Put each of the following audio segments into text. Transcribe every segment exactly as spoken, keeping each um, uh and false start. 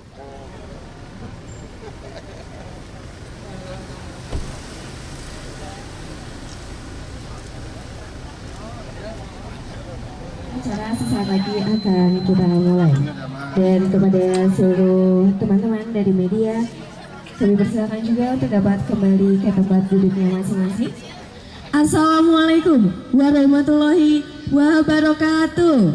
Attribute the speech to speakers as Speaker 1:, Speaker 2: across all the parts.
Speaker 1: Acara sesaat lagi akan kita mulai. Dan kepada seluruh teman-teman dari media, kami persilakan juga untuk dapat kembali ke tempat duduknya masing-masing. Assalamualaikum warahmatullahi wabarakatuh.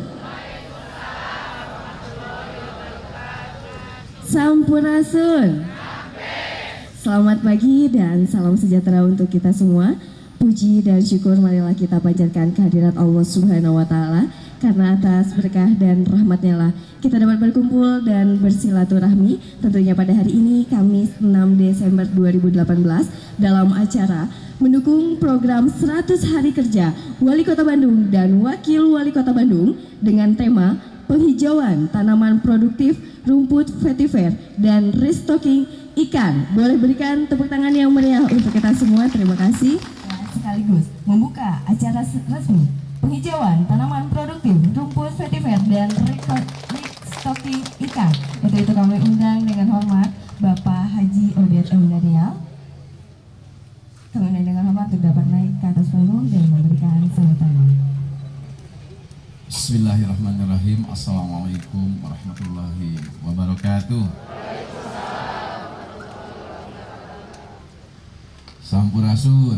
Speaker 1: Sampurasun. Selamat pagi dan salam sejahtera untuk kita semua. Puji dan syukur marilah kita panjatkan kehadirat Allah Subhanahu wa Ta'ala, karena atas berkah dan rahmatnya lah kita dapat berkumpul dan bersilaturahmi tentunya pada hari ini Kamis enam Desember dua ribu delapan belas dalam acara mendukung program seratus Hari Kerja Wali Kota Bandung dan Wakil Wali Kota Bandung dengan tema penghijauan tanaman produktif, rumput vetiver, dan restocking ikan. Boleh berikan tepuk tangan yang meriah untuk kita semua. Terima kasih. Sekaligus membuka acara resmi penghijauan tanaman produktif, rumput vetiver, dan restocking ikan. Untuk itu kami undang dengan hormat Bapak Haji Odet M. Daniel. Kami undang dengan hormat untuk dapat naik ke atas panggung dan memberikan sambutan.
Speaker 2: Bismillahirrahmanirrahim. Assalamualaikum warahmatullahi wabarakatuh. Sampurasun.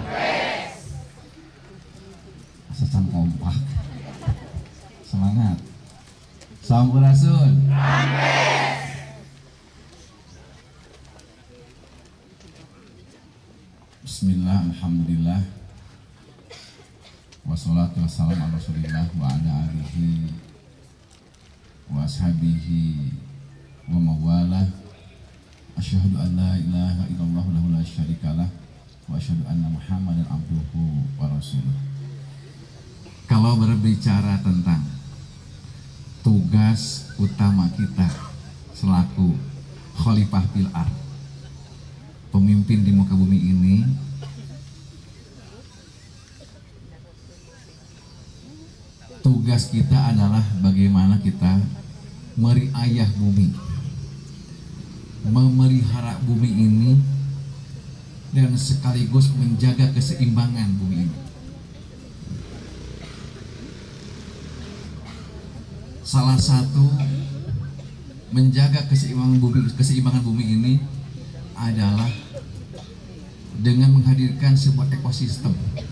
Speaker 2: Sesan kompak. Semangat. Sampurasun. Bismillah, alhamdulillah. Wassalatu wassalamu ala rasulillah wa ala alihi wa ashabihi wa mawalah. Asyhadu an la ilaha illallah wahdahu la syarikalah wa asyhadu anna Muhammadan abduhu wa rasuluh. Kalau berbicara tentang tugas utama kita selaku khalifah fil ard, pemimpin di muka bumi ini, tugas kita adalah bagaimana kita meriayah bumi, memelihara bumi ini, dan sekaligus menjaga keseimbangan bumi ini. Salah satu menjaga keseimbangan bumi, keseimbangan bumi ini adalah dengan menghadirkan sebuah ekosistem.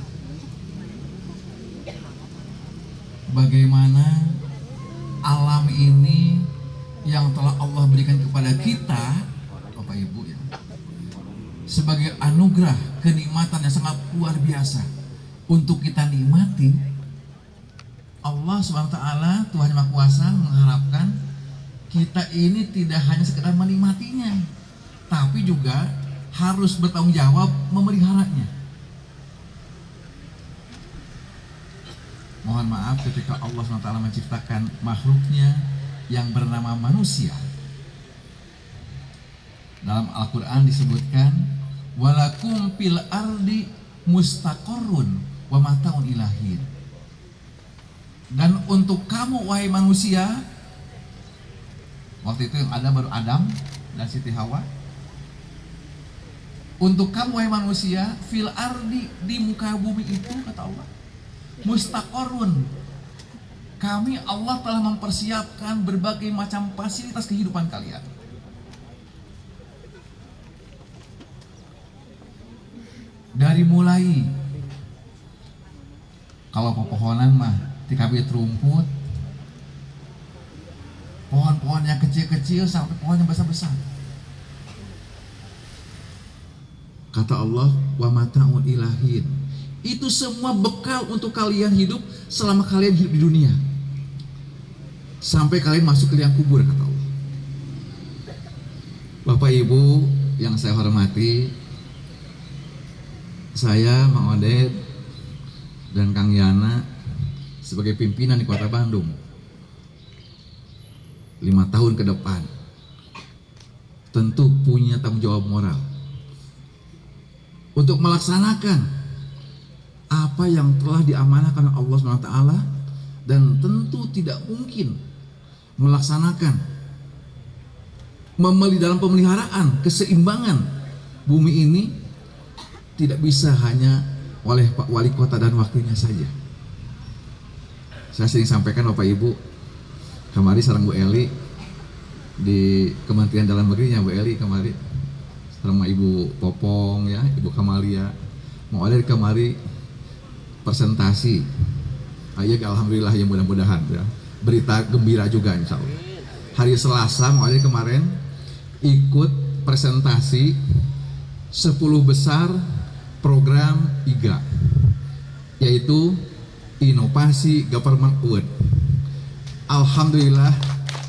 Speaker 2: Bagaimana alam ini yang telah Allah berikan kepada kita, Bapak Ibu, ya, sebagai anugerah kenikmatan yang sangat luar biasa untuk kita nikmati. Allah subhanahu wa taala, Tuhan Yang Maha Kuasa, mengharapkan kita ini tidak hanya sekedar menikmatinya, tapi juga harus bertanggung jawab memeliharanya. Mohon maaf ketika Allah subhanahu wa taala menciptakan makhluknya yang bernama manusia. Dalam Al-Quran disebutkan, walakum fil ardi mustaqarrun wa mataun ilahin. Dan untuk kamu wahai manusia, waktu itu yang ada baru Adam dan Siti Hawa. Untuk kamu wahai manusia, fil ardi, di muka bumi itu, kata Allah, mustaqarrun, kami Allah telah mempersiapkan berbagai macam fasilitas kehidupan kalian. Dari mulai, kalau pepohonan mah dikabit rumput, pohon-pohon yang kecil-kecil sampai pohon yang besar-besar. Kata Allah, wa mata'un ilahin, itu semua bekal untuk kalian hidup selama kalian hidup di dunia, sampai kalian masuk ke liang kubur, kata Allah. Bapak Ibu yang saya hormati, saya, Mang Odet, dan Kang Yana sebagai pimpinan di Kota Bandung lima tahun ke depan tentu punya tanggung jawab moral untuk melaksanakan apa yang telah diamanahkan oleh Allah subhanahu wa taala, dan tentu tidak mungkin melaksanakan memeli dalam pemeliharaan keseimbangan bumi ini tidak bisa hanya oleh Pak Wali Kota dan wakilnya saja. Saya sering sampaikan Bapak Ibu, kemari sareng Bu Eli di Kementerian Dalam Negerinya, Bu Eli kemari sama Ibu Popong ya, Ibu Kamalia mau ada kemari presentasi. Ayo alhamdulillah ya, mudah-mudahan ya. Berita gembira juga insya Allah. Hari Selasa mau ada kemarin ikut presentasi sepuluh besar program I G A, yaitu Inovasi Government Award. Alhamdulillah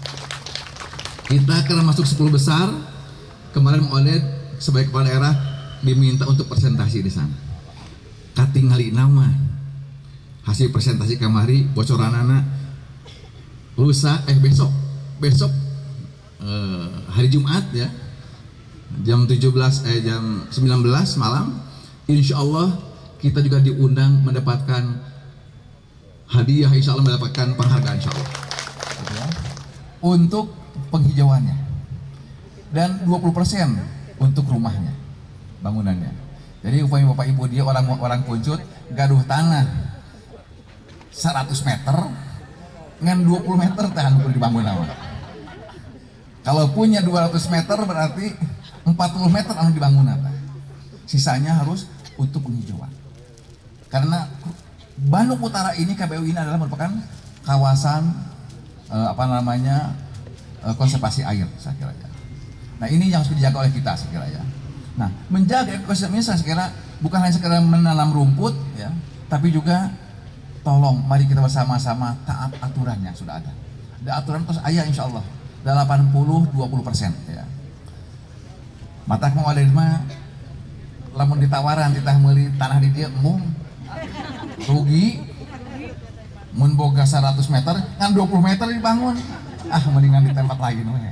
Speaker 2: kita karena masuk sepuluh besar. Kemarin Maulid sebagai kepala daerah diminta untuk presentasi di sana. Katingali nama hasil presentasi kamari bocoran anak lusa eh besok besok eh, hari Jumat ya jam tujuh belas eh jam sembilan belas malam insya Allah kita juga diundang mendapatkan hadiah, insya Allah mendapatkan penghargaan insya Allah untuk penghijauannya dan dua puluh persen untuk rumahnya bangunannya. Jadi upaya Bapak Ibu dia orang orang Puncut gaduh tanah seratus meter dengan dua puluh meter tahan untuk dibangun nama. Kalau punya dua ratus meter berarti empat puluh meter anu dibangun apa. Sisanya harus untuk penghijauan. Karena Bandung Utara ini K B U ini adalah merupakan kawasan eh, apa namanya eh, konservasi air saya kira ya. Nah ini yang harus dijaga oleh kita saya kira ya. Nah menjaga ekosistem ini saya kira bukan hanya sekedar menanam rumput ya, tapi juga tolong mari kita bersama-sama taat aturan yang sudah ada. Ada aturan terus ayah insya Allah delapan puluh dua puluh persen ya. Matak mau ada mah lamun ditawaran kita meuli tanah di dia umum rugi mun boga seratus meter kan dua puluh meter dibangun ah mendingan di tempat lain we.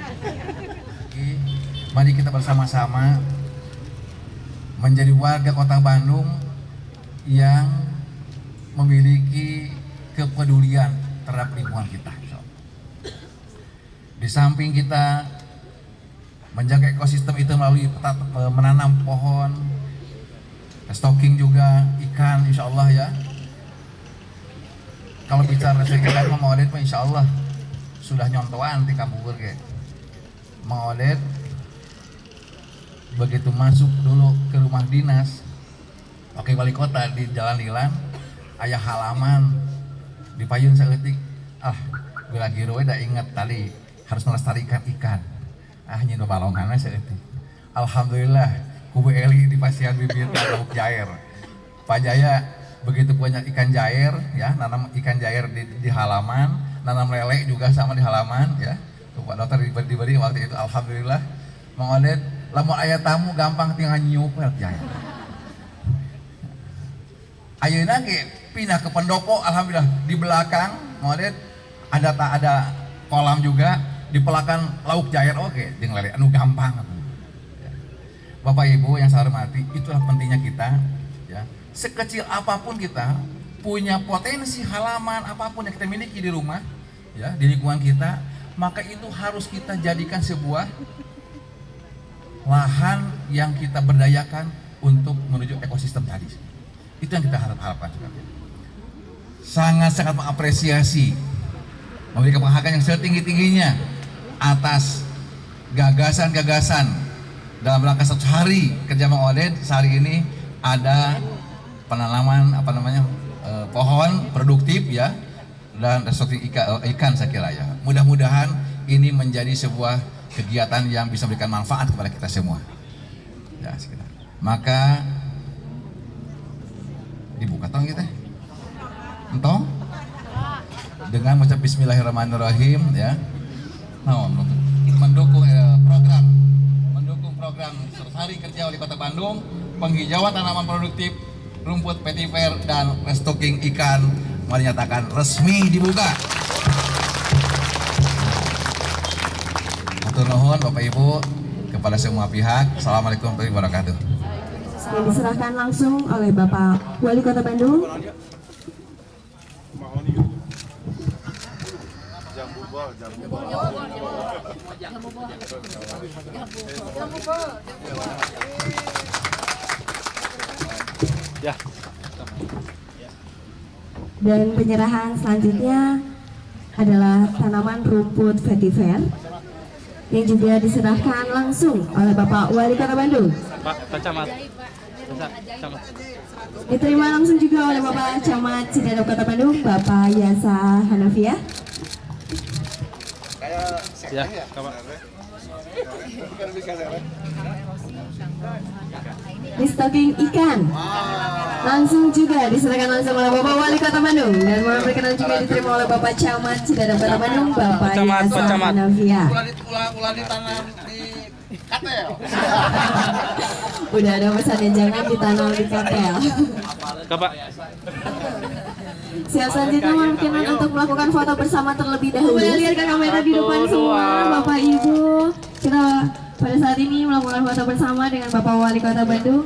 Speaker 2: Mari kita bersama-sama menjadi warga Kota Bandung yang memiliki kepedulian terhadap lingkungan kita. Di samping kita menjaga ekosistem itu melalui menanam pohon, stocking juga ikan, insya Allah ya. Kalau bicara sekitar Mang Oded, insya Allah sudah nyontoan di kampung Burge. Mang Oded begitu masuk dulu ke rumah dinas, oke wali kota di Jalan Lilan, ayah halaman di payun saeutik, ah bila giro udah ingat tadi harus melestarikan ikan, ah nyindo balongannya saeutik. Alhamdulillah kubu Eli di pasian bibir lauk jair. Pak Jaya begitu punya ikan jair ya, nanam ikan jair di, di halaman, nanam lele juga sama di halaman ya. Tuh Pak Dokter diberi waktu itu alhamdulillah. Mang Oded lamun aya tamu gampang tinggal nyiup jair. Ayeuna ge pindah ke pendopo alhamdulillah di belakang Mang Oded ada tak ada kolam juga di belakang lauk jair oke jeung lele anu gampang. Bapak Ibu yang saya hormati, itulah pentingnya kita ya. Sekecil apapun kita punya potensi halaman apapun yang kita miliki di rumah ya, di lingkungan kita, maka itu harus kita jadikan sebuah lahan yang kita berdayakan untuk menuju ekosistem tadi. Itu yang kita harap-harapkan juga. Sangat-sangat mengapresiasi, memberikan penghargaan yang setinggi-tingginya atas gagasan-gagasan dalam rangka satu hari kerja Mang Oded. Sehari ini ada penanaman apa namanya eh, pohon produktif ya dan stocking ikan, ikan saya kira ya. Mudah-mudahan ini menjadi sebuah kegiatan yang bisa memberikan manfaat kepada kita semua. Ya, sekitar. Maka dibuka tong kita. Entong dengan mengucap bismillahirrahmanirrahim ya. Nah, mendukung ya, program mendukung program seratus hari kerja Wali Kota Bandung, penghijauan tanaman produktif, rumput petiver dan restocking ikan mari nyatakan resmi dibuka. Matur nuhun Bapak Ibu kepada semua pihak. Assalamualaikum warahmatullahi wabarakatuh.
Speaker 1: Yang diserahkan langsung oleh Bapak Wali Kota Bandung.
Speaker 3: Ya.
Speaker 1: Dan penyerahan selanjutnya adalah tanaman rumput vetiver yang juga diserahkan langsung oleh Bapak Wali Kota Bandung.
Speaker 3: Pak, Pak Camat. Camat.
Speaker 1: Diterima langsung juga oleh Bapak Camat Ciledug Kota Bandung, Bapak Yasa Hanafiah.
Speaker 3: Ya, Pak.
Speaker 1: Restocking ikan langsung juga diserahkan langsung oleh Bapak Wali Kota Bandung, dan mohon berkenan juga diterima oleh Bapak Camat Ciledug Kota Bandung, Bapak Yasa Hanafiah.
Speaker 4: Ulah ditanam di katel.
Speaker 1: Udah ada pesannya, jangan ditanam di katel.
Speaker 3: Bapak.
Speaker 1: Siap, selanjutnya mohon berkenan untuk melakukan foto bersama terlebih dahulu. Boleh lihat ke kamera di depan semua, Bapak Ibu. Kita pada saat ini melakukan foto bersama dengan Bapak Wali Kota Bandung.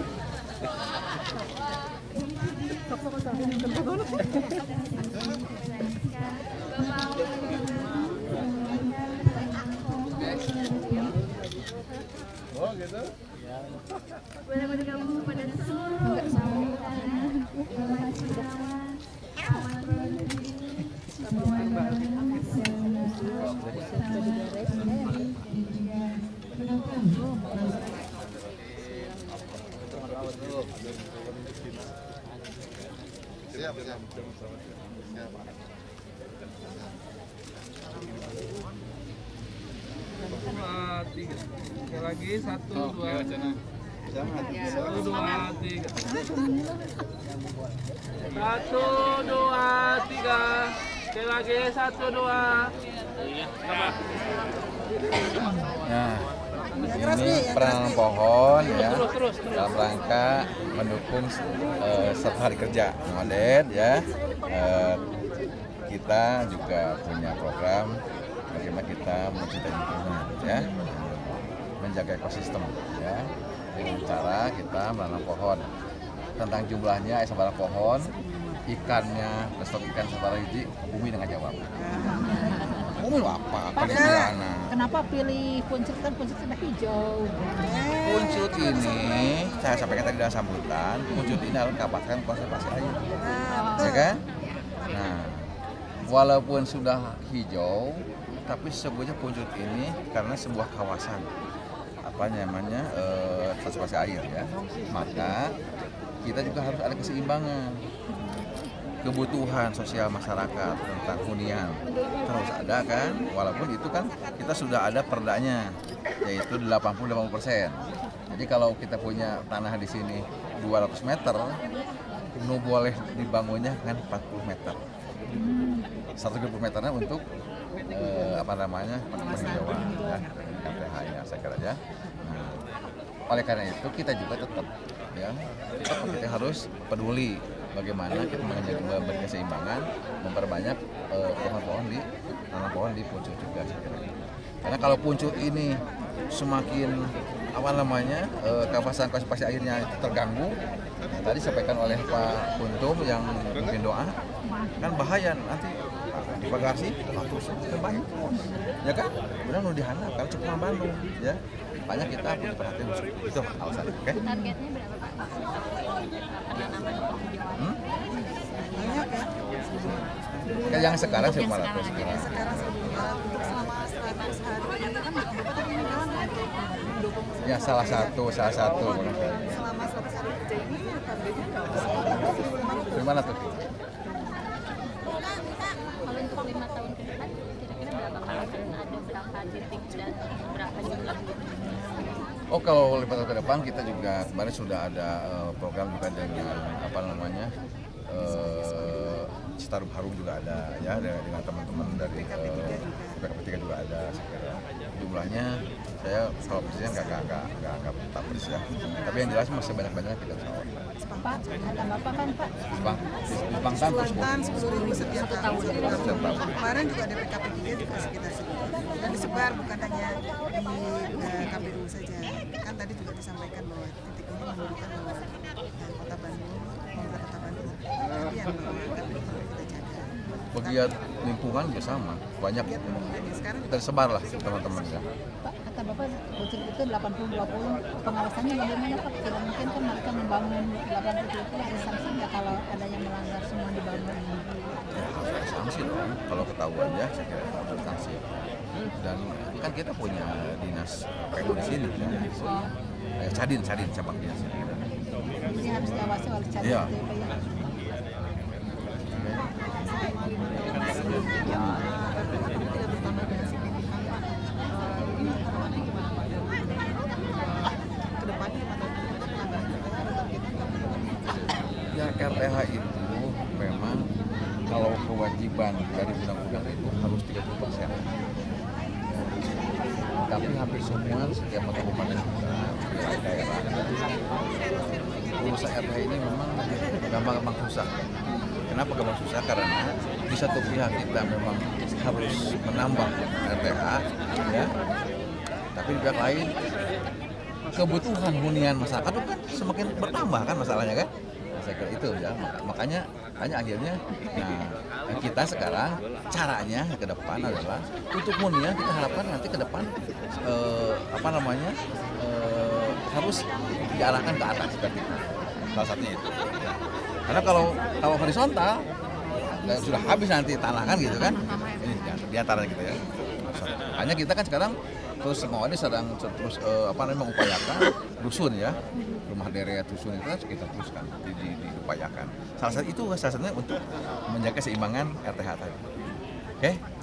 Speaker 4: Oh gitu?
Speaker 1: Boleh bergabung pada semua.
Speaker 4: Siap, siap.
Speaker 5: Dua, tiga. Sekali lagi, satu, dua, satu, dua, tiga. Satu, dua, tiga. Sekali lagi, satu, dua.
Speaker 6: Nah, ini penanaman pohon ya dalam rangka mendukung uh, satu hari kerja Modet ya. Uh, kita juga punya program bagaimana kita mencintai lingkungan ya, menjaga ekosistem ya, dengan cara kita menanam pohon. Tentang jumlahnya, sabar pohon, ikannya, stok ikan sabar hiji, bumi dengan jawab. Bumi apa? Penelitian.
Speaker 7: Kenapa pilih puncut, kan puncut sudah hijau?
Speaker 6: Puncut ini, saya sampaikan tadi dalam sambutan, puncut ini harus mendapatkan konservasi air, ya kan? Nah, walaupun sudah hijau, tapi sesungguhnya puncut ini karena sebuah kawasan apa namanya eh, konservasi air ya, maka kita juga harus ada keseimbangan. Kebutuhan sosial masyarakat tentang hunian terus ada kan, walaupun itu kan kita sudah ada perdanya yaitu delapan puluh sampai delapan puluh persen. Jadi kalau kita punya tanah di sini dua ratus meter, nu boleh dibangunnya kan empat puluh meter. seratus dua puluh meternya untuk eh, apa namanya penghijauan ya, K P H-nya saya kira ya. Nah, oleh karena itu kita juga tetap ya tetap kita harus peduli bagaimana kita menjaga berkeseimbangan, memperbanyak eh, pohon-pohon di tanam pohon di puncut juga. Karena kalau puncut ini semakin apa namanya eh, kawasan konservasi airnya terganggu, nah, tadi sampaikan oleh Pak Kuntum yang mungkin doa, kan bahaya nanti divagasi terus terbanyak, ya kan? Udah nu dihanap kan cukup Bandung, ya. Banyak kita punya perhatian itu alasan, oke? Okay?
Speaker 7: Targetnya berapa Pak?
Speaker 6: Hmm?
Speaker 7: Banyak ya?
Speaker 6: Kayak yang sekarang sih lima ratus.
Speaker 7: Sekarang untuk selama seratus hari itu kan Bapak tadi bilang mendukung
Speaker 6: Ya salah satu, salah satu.
Speaker 7: selama seratus hari kerja ini targetnya berapa?
Speaker 6: Gimana tuh?
Speaker 7: Kalau untuk lima tahun ke depan kira-kira berapa Pak? Akan ada berapa titik dan berapa jumlah?
Speaker 6: Oh kalau lima tahun ke depan kita juga kemarin sudah ada uh, program juga dengan apa namanya uh, Citarum Harum juga ada ya dengan teman-teman dari uh, P K P tiga juga ada sekira. Jumlahnya saya kalau persisnya nggak nggak nggak nggak nggak tak persis ya. Tapi yang jelas masih banyak-banyak kita pesawat.
Speaker 7: Pak, ada Bapak kan Pak?
Speaker 6: Jepang, Jepang kan terus
Speaker 7: sepuluh ribu setiap tahun.
Speaker 6: setiap tahun.
Speaker 8: Kemarin juga ada P K P tiga juga sekitar segitu. Dan disebar bukan hanya di uh, K P U saja. Kan tadi juga disampaikan bahwa titik ini menunjukkan bahwa uh, Kota Bandung, pemerintah Kota Bandung, tapi yang bahwa K P U kita jaga.
Speaker 6: pegiat lingkungan juga sama, banyak tersebar lah teman-teman ya.
Speaker 9: Pak, kata Bapak Kucing itu delapan puluh dua puluh, pengawasannya bagaimana Pak? Tidak mungkin kan mereka membangun delapan puluh itu ada sanksi nggak kalau ada yang melanggar semua dibangun?
Speaker 6: Ya, harus ada sanksi dong, kalau ketahuan ya saya kira harus ada sanksi. Dan kan kita punya dinas P U di sini ya, eh, Cadin, Cadin cabang dinas.
Speaker 9: Jadi harus diawasi oleh Cadin
Speaker 6: Iya.
Speaker 9: itu ya Pak ya?
Speaker 6: Ya R T H itu memang kalau kewajiban dari undang-undang itu harus tiga puluh persen. Tapi hampir semua setiap kabupaten kita, daerah, urusan R T H ini memang gampang-gampang susah. Kenapa gampang susah? Karena di satu pihak kita memang harus menambah R T H, ya. Tapi di pihak lain kebutuhan hunian masyarakat itu kan semakin bertambah kan masalahnya kan. Saya kira itu ya, makanya hanya akhirnya nah kita sekarang caranya ke depan adalah untuk hunian kita harapkan nanti ke depan eh, apa namanya eh, harus diarahkan ke atas seperti itu. Salah satunya itu. Karena kalau kalau horizontal sudah habis nanti tanah kan gitu kan, ini di antara gitu ya. Hanya kita kan sekarang terus semua ini sedang terus eh, apa namanya mengupayakan dusun ya, rumah deret dusun itu kan kita teruskan di, di, diupayakan. Salah satu itu salah satunya untuk menjaga keseimbangan R T H tadi. Oke?